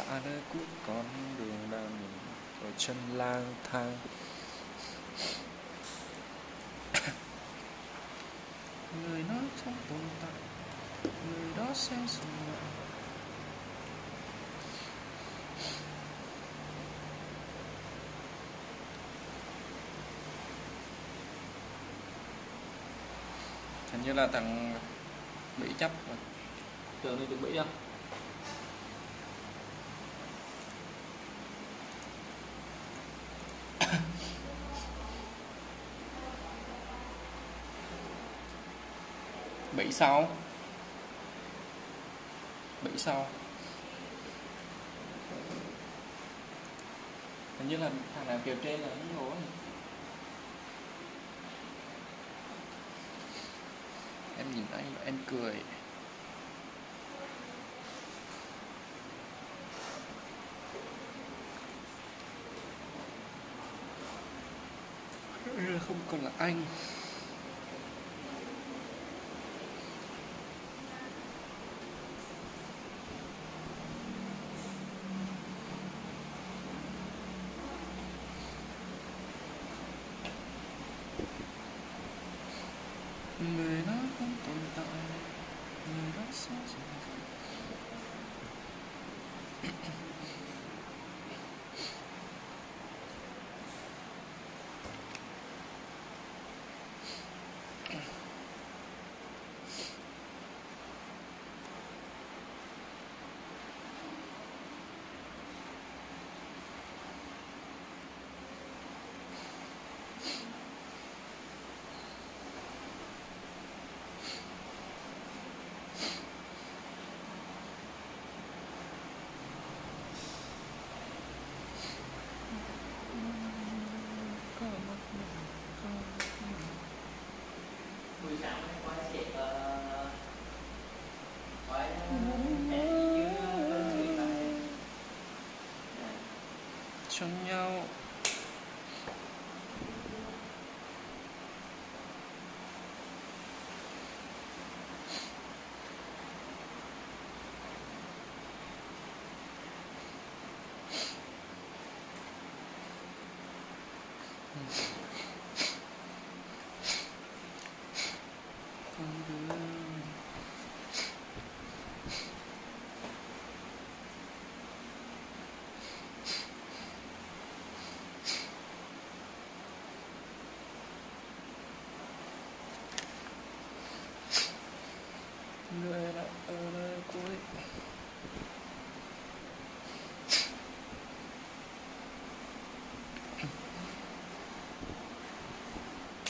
lạ nơi cuối con đường đang nhìn ở chân lang thang. Người nói không tồn tại, người đó sẽ dừng lại. Hình như là thằng bị chấp rồi. Tưởng đi chuẩn bị không? Bị sau. Bị sau. Hình như là thằng nào kêu trên là nó ngủ. Em nhìn thấy em cười. Không còn là anh. Người nó không tồn tại, người đó sẽ dừng lại. Buổi sáng hôm qua sẽ nói Cho nhau. Con đường người đã ở nơi cuối.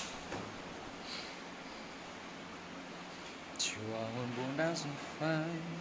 Chiều hoàng hôn buông đã dần phai.